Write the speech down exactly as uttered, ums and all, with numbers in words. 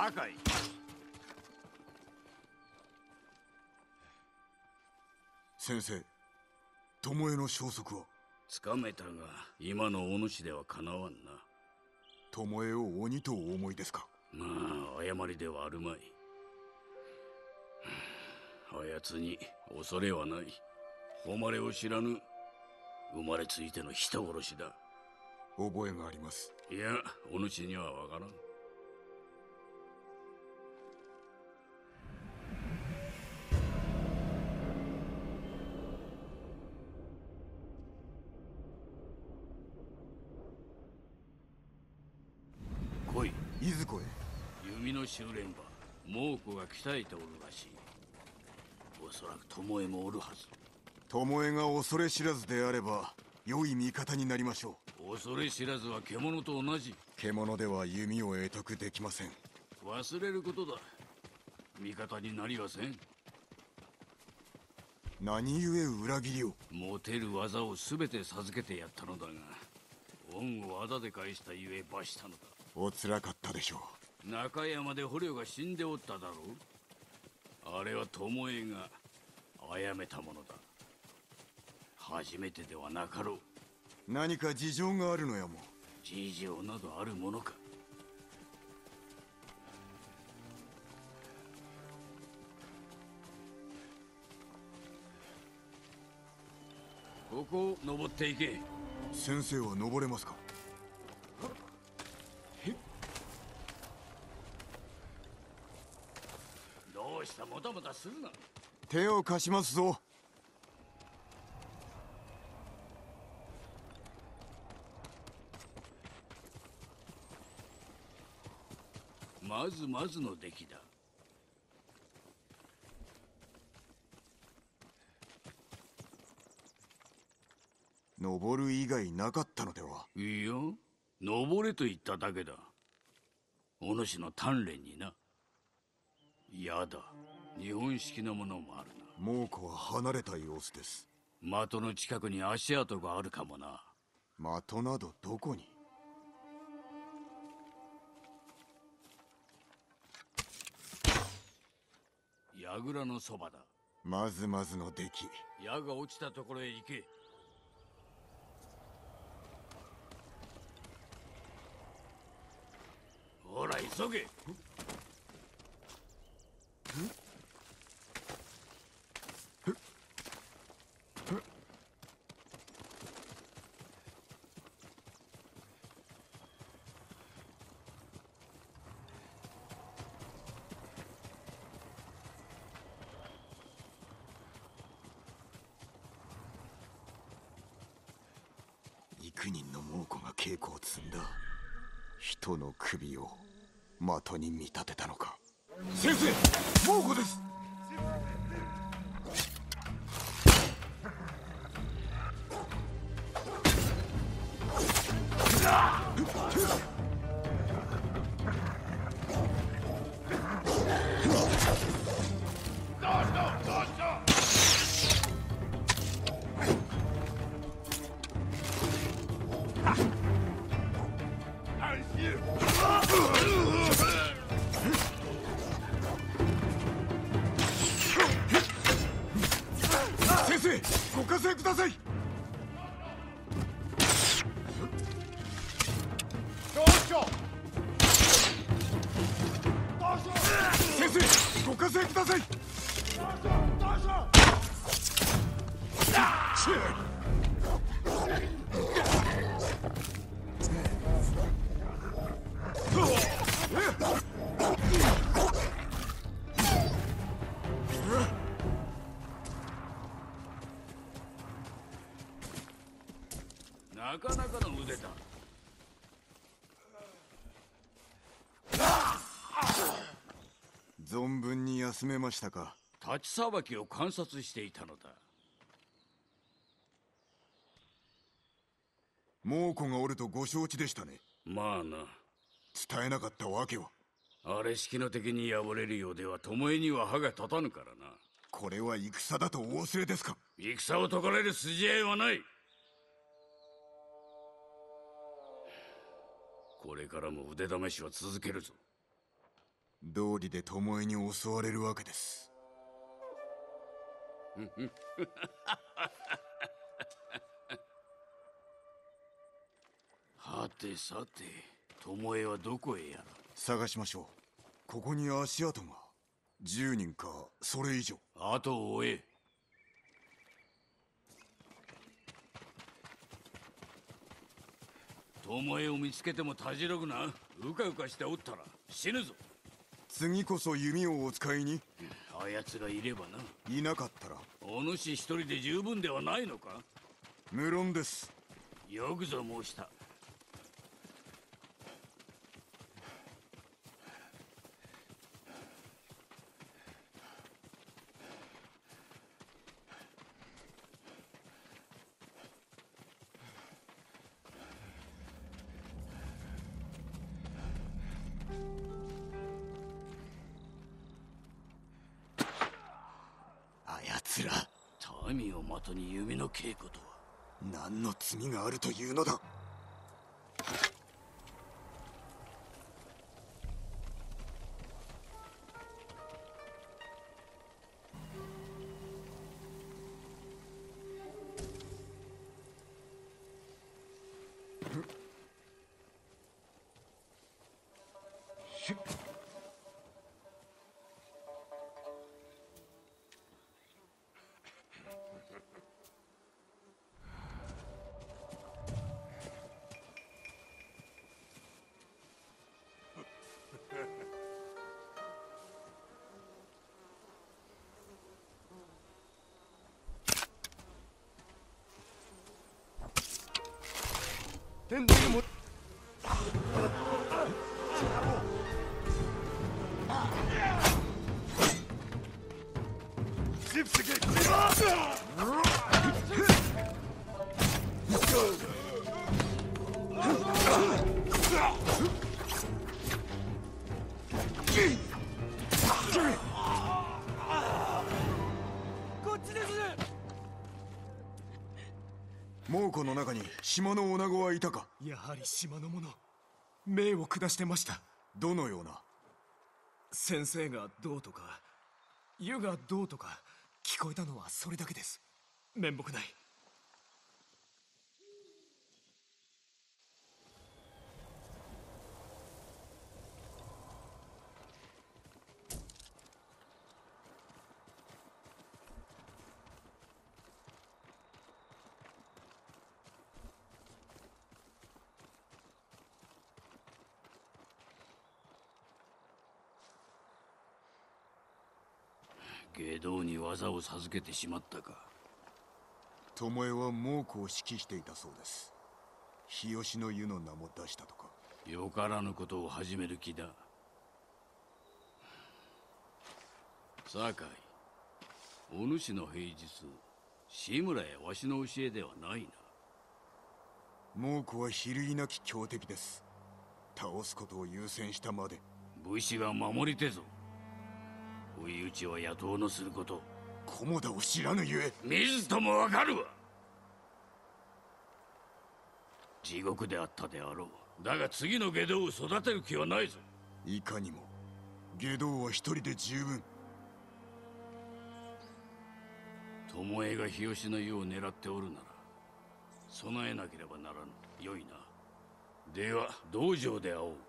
バカい。 先生、巴の消息は？ つかめたが、今のお主ではかなわんな。 巴を鬼とお思いですか？ まあ、誤りではあるまい。あやつに恐れはない。誉れを知らぬ生まれついての人殺しだ。 覚えがあります。 いや、お主にはわからん。来い。 いずこへ？ 弓の修練場、猛虎が鍛えておるらしい。おそらく巴もおるはず。 巴が恐れ知らずであれば良い味方になりましょう。恐れ知らずは獣と同じ。 獣では弓を得得できません。 忘れることだ。味方になりはせん。 何故裏切りを？ 持てる技を全て授けてやったのだが、恩を仇で返したゆえ罰したのだ。 おつらかったでしょう。中山で捕虜が死んでおっただろう。あれは巴が殺めたものだ。初めてではなかろう。 何か事情があるのやも。 事情などあるものか。ここを登っていけ。 先生は登れますか？ どうした、もたもたするな。 手を貸しますぞ。 まずまずの出来だ。 登る以外なかったのでは？ いや、登れと言っただけだ。お主の鍛錬にな。やだ、日本式のものもあるな。 猛虎は離れた様子です。 的の近くに足跡があるかもな。 的などどこに？ 櫓のそばだ。 まずまずの出来。 矢が落ちたところへ行け。ほら急げ。 幾人の猛虎が稽古を積んだ。人の首を的に見立てたのか。先生、猛虎です。先生、ご加勢ください。先生、ご加勢ください。 なかなかの腕だ。 存分に休めましたか？ 立ちさばきを観察していたのだ。 猛虎がおるとご承知でしたね。 まあな。 伝えなかったわけは？ あれ式の敵に敗れるようでは巴には歯が立たぬからな。 これは戦だとお忘れですか？ 戦を解かれる筋合いはない。これからも腕試しは続けるぞ。 道理で巴に襲われるわけです。 はてさて、巴はどこへやら。 探しましょう。ここに足跡がじゅうにんかそれ以上。 後を追え。巴を見つけてもたじろぐな。うかうかしておったら死ぬぞ。 次こそ弓をお使いに。 あやつがいればな。 いなかったらお主一人で十分ではないのか。 無論です。 よくぞ申した。 あやつら民を的に弓の稽古とは。 何の罪があるというのだ。天帝も猛虎の中に島の女子はいたか。 やはり島の者、命を下してました。 どのような。 先生がどうとか湯がどうとか聞こえたのはそれだけです。面目ない。 外道に技を授けてしまったか。 巴は猛虎を指揮していたそうです。日吉の湯の名も出したとか。 よからぬことを始める気だ。酒井、お主の平日志村やわしの教えではないな。 猛虎は比類なき強敵です。倒すことを優先したまで。 武士が守りてぞ。追い打ちは野党のすること。 菰田を知らぬゆえ。 見ずともわかるわ。地獄であったであろう。だが次の外道を育てる気はないぞ。 いかにも。外道は一人で十分。 巴が日吉の湯を狙っておるなら備えなければならぬ。よいな。では道場で会おう。